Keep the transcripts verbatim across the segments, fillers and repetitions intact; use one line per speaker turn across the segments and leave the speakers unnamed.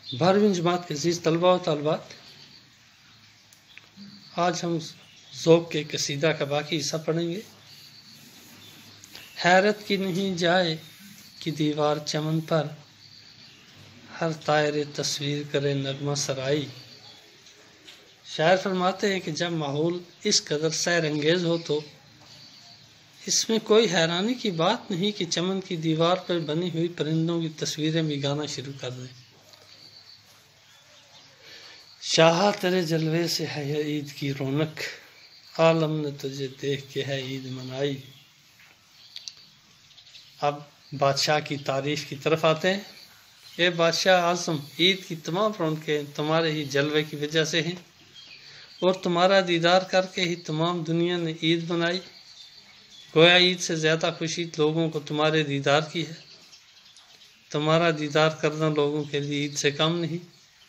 بارہویں جماعت کے عزیز طلباء و طالبات، آج ہم ذوق کے قصیدہ کا باقی حصہ پڑھیں گے۔ حیرت کی نہیں جائے کہ دیوار چمن پر ہر طائر تصویر کرے نغمہ سرائی۔ شاعر فرماتے ہیں کہ جب ماحول اس قدر سحر انگیز ہو تو اس میں کوئی حیرانی کی بات نہیں کہ چمن کی دیوار پر بنی ہوئی پرندوں کی تصویریں بھی گانا شروع کر دیں۔ شاہا تیرے جلوے سے ہے یہ عید کی رونق، عالم نے تجھے دیکھ کے ہے عید منائی۔ اب بادشاہ کی تعریف کی طرف آتے ہیں۔ اے بادشاہ اعظم، عید کی تمام رونقیں تمہارے ہی جلوے کی وجہ سے ہیں، اور تمہارا دیدار کر کے ہی تمام دنیا نے عید منائی۔ گویا عید سے زیادہ خوشی لوگوں کو تمہارے دیدار کی ہے۔ تمہارا دیدار کرنا لوگوں کے لیے عید سے کم نہیں۔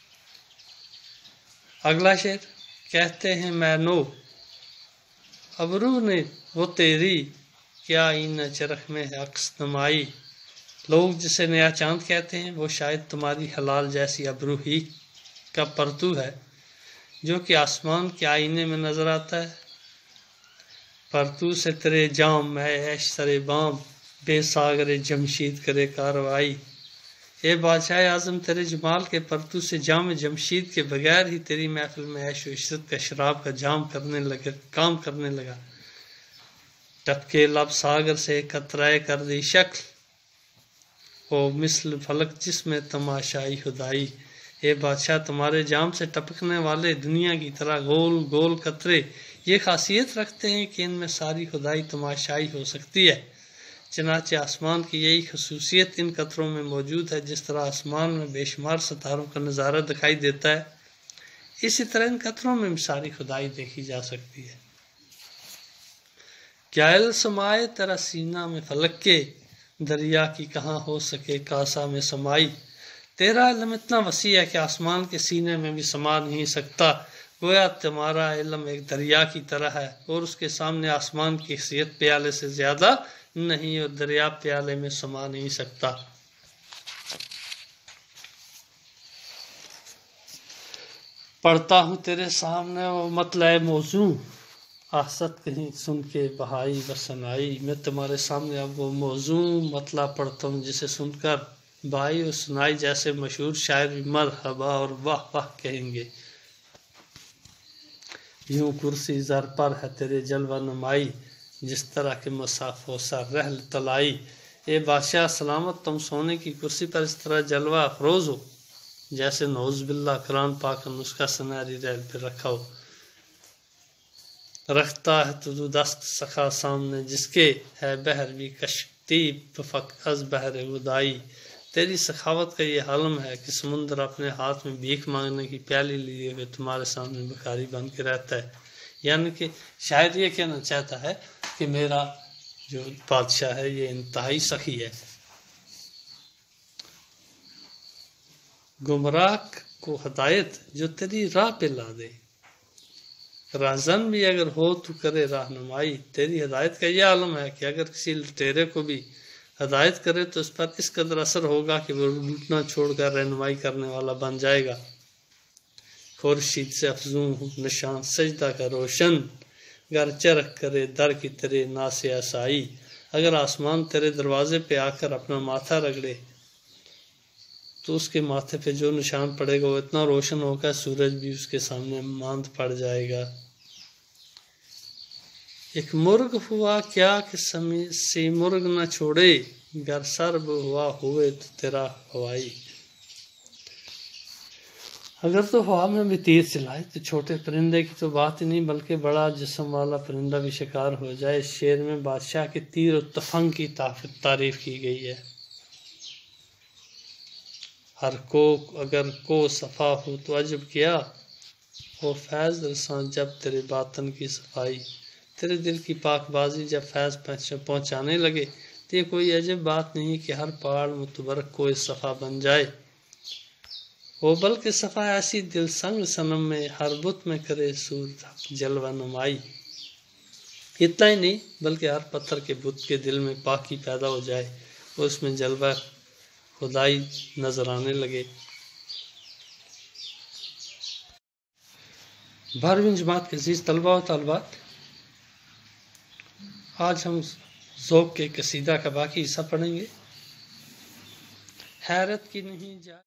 اگلا شعر، کہتے ہیں میں نو ابرو نے وہ تیری، کیا آئینہ چرخ میں ہے عکس نمائی۔ لوگ جسے نیا چاند کہتے ہیں وہ شاید تمہاری حلال جیسی ابرو ہی کا پرتو ہے جو کہ آسمان کے آئینے میں نظر آتا ہے۔ پرتو سے تیرے جام میں عیش سرے بام، بے ساگر جمشید کرے کاروائی۔ اے بادشاہ اعظم، تیرے جمال کے پرتو سے جام جمشید کے بغیر ہی تیری محفل میں عیش و عشرت کا شراب کا جام کرنے لگا کام کرنے لگا۔ ٹپکے لب ساگر سے قطرائے کر دی شکل، او مثل فلک جس میں تماشائی خدائی۔ اے بادشاہ، تمہارے جام سے ٹپکنے والے دنیا کی طرح گول گول قطرے یہ خاصیت رکھتے ہیں کہ ان میں ساری خدائی تماشائی ہو سکتی ہے۔ چنانچہ آسمان کی یہی خصوصیت ان قطروں میں موجود ہے۔ جس طرح آسمان میں بے شمار ستاروں کا نظارہ دکھائی دیتا ہے، اسی طرح ان قطروں میں بھی ساری خدائی دیکھی جا سکتی ہے۔ کیا علم سمائے تیرا سینہ میں فلک کے، دریا کی کہاں ہو سکے کاسا میں سمائی۔ تیرا علم اتنا وسیع ہے کہ آسمان کے سینے میں بھی سما نہیں سکتا۔ گویا تمہارا علم ایک دریا کی طرح ہے، اور اس کے سامنے آسمان کی حیثیت پیالے سے زیادہ نہیں، اور دریا پیالے میں سما نہیں سکتا۔ پڑھتا ہوں تیرے سامنے وہ مطلع موضوع، آست کہیں سن کے بہائی بسنائی۔ میں تمہارے سامنے اب وہ موضوع مطلع پڑھتا ہوں جسے سن کر بھائی اور سنائی جیسے مشہور شاعر بھی مرحبا اور واہ واہ کہیں گے۔ یوں کرسی زر پر ہے تیرے جلوہ نمائی، جس طرح کے مساف و سر رحل تلائی۔ اے بادشاہ سلامت، تم سونے کی کرسی پر اس طرح جلوہ افروز ہو جیسے نعوذ باللہ قرآن پاک کا نسخہ سنہری رحل پہ رکھا ہو۔ رکھتا ہے تو دست سخا سامنے جس کے، ہے بحر بھی کشتی بفق از بحر غدائی۔ تیری سخاوت کا یہ حلم ہے کہ سمندر اپنے ہاتھ میں بھیک مانگنے کی پیالی لیے ہوئے تمہارے سامنے بھکاری بن کے رہتا ہے۔ یعنی کہ شاید یہ کہنا چاہتا ہے کہ میرا جو بادشاہ ہے یہ انتہائی سخی ہے۔ گمراہ کو ہدایت جو تیری راہ پہ لا دے، راہزن بھی اگر ہو تو کرے رہنمائی۔ تیری ہدایت کا یہ عالم ہے کہ اگر کسی لٹیرے کو بھی ہدایت کرے تو اس پر اس قدر اثر ہوگا کہ وہ لوٹنا چھوڑ کر رہنمائی کرنے والا بن جائے گا۔ خورشید سے افزوں ہوں نشان سجدہ کا روشن، گر چرخ کرے در کی تیرے ناس اسائی۔ اگر آسمان تیرے دروازے پہ آ کر اپنا ماتھا رگڑے تو اس کے ماتھے پہ جو نشان پڑے گا وہ اتنا روشن ہوگا سورج بھی اس کے سامنے ماند پڑ جائے گا۔ ایک مرغ ہوا کیا کہ سی مرغ نہ چھوڑے، گر سرب ہوا ہوئے تو تیرا ہوائی۔ اگر تو ہوا میں بھی تیر چلائے تو چھوٹے پرندے کی تو بات ہی نہیں، بلکہ بڑا جسم والا پرندہ بھی شکار ہو جائے۔ اس شعر میں بادشاہ کے تیر و تفنگ کی تعریف کی گئی ہے۔ ہر کو اگر کو صفا ہو تو عجب کیا، ہو فیض رساں جب تیرے باطن کی صفائی۔ تیرے دل کی پاک بازی جب فیض پہنچانے لگے تو یہ کوئی عجب بات نہیں کہ ہر پہاڑ متبرک کوئی صفا بن جائے۔ وہ بلکہ صفا ایسی دل سنگ صنم میں ہر بت میں کرے صورت جلوہ نمائی۔ اتنا ہی نہیں بلکہ ہر پتھر کے بت کے دل میں پاکی پیدا ہو جائے، اور اس میں جلوہ خدائی نظر آنے لگے۔ بارہویں جماعت کے عزیز طلباء و طالبات، آج ہم ذوق کے قصیدہ کا باقی حصہ پڑھیں گے۔ حیرت کی نہیں جا